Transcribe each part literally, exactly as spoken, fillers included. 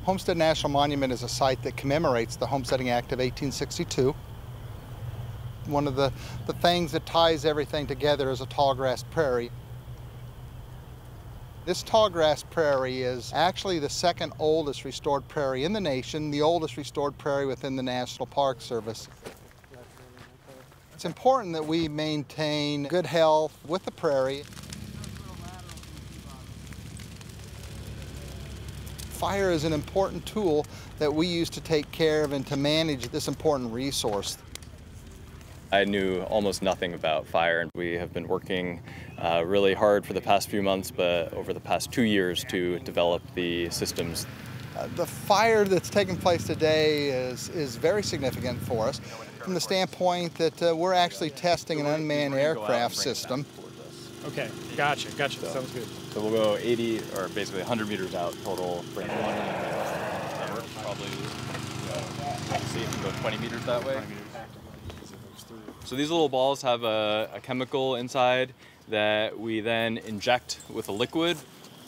Homestead National Monument is a site that commemorates the Homesteading Act of eighteen sixty-two. One of the, the things that ties everything together is a tallgrass prairie. This tallgrass prairie is actually the second oldest restored prairie in the nation, the oldest restored prairie within the National Park Service. It's important that we maintain good health with the prairie. Fire is an important tool that we use to take care of and to manage this important resource. I knew almost nothing about fire, and we have been working uh, really hard for the past few months, but over the past two years to develop the systems. Uh, the fire that's taking place today is, is very significant for us from the standpoint that uh, we're actually testing an unmanned aircraft system. Okay, gotcha, gotcha, so, sounds good. So we'll go eighty, or basically one hundred meters out total. Bring one number, probably, uh, see if we can go twenty meters that way. So these little balls have a, a chemical inside that we then inject with a liquid.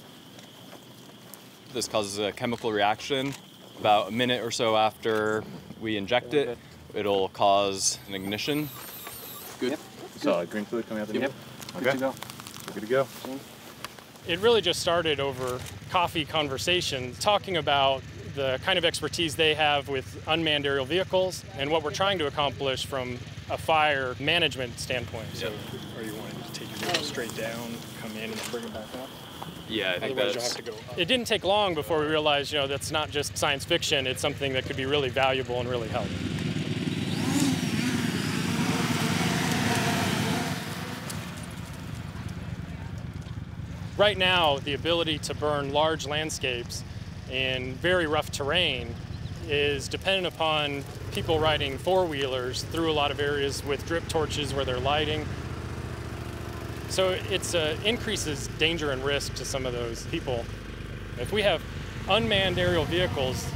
This causes a chemical reaction. About a minute or so after we inject it, it'll cause an ignition. Good. Yep. So green fluid coming out the yep. Okay. Good to go. We're good to go. It really just started over coffee conversation, talking about the kind of expertise they have with unmanned aerial vehicles and what we're trying to accomplish from a fire management standpoint. So are you wanting to take your vehicle straight down, come in and bring it back up? Yeah, I think Otherwise that's... you'll have to go up. It didn't take long before we realized, you know, that's not just science fiction, it's something that could be really valuable and really help. Right now, the ability to burn large landscapes in very rough terrain is dependent upon people riding four-wheelers through a lot of areas with drip torches where they're lighting. So it uh, increases danger and risk to some of those people. If we have unmanned aerial vehicles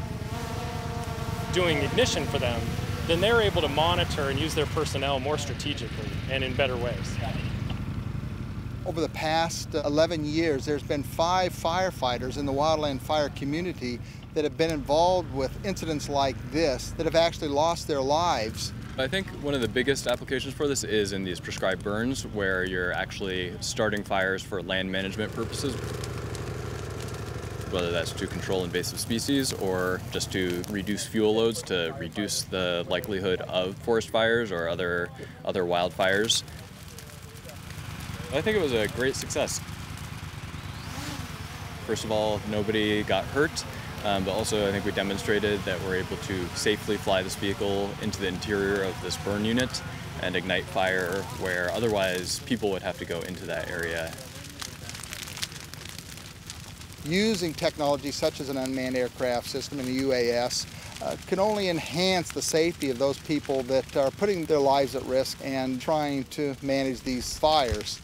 doing ignition for them, then they're able to monitor and use their personnel more strategically and in better ways. Over the past eleven years, there's been five firefighters in the wildland fire community that have been involved with incidents like this that have actually lost their lives. I think one of the biggest applications for this is in these prescribed burns, where you're actually starting fires for land management purposes, whether that's to control invasive species or just to reduce fuel loads to reduce the likelihood of forest fires or other, other wildfires. I think it was a great success. First of all, nobody got hurt, um, but also I think we demonstrated that we're able to safely fly this vehicle into the interior of this burn unit and ignite fire where otherwise people would have to go into that area. Using technology such as an unmanned aircraft system and a U A S uh, can only enhance the safety of those people that are putting their lives at risk and trying to manage these fires.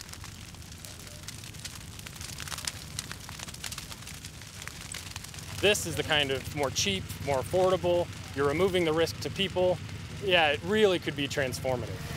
This is the kind of more cheap, more affordable, you're removing the risk to people. Yeah, it really could be transformative.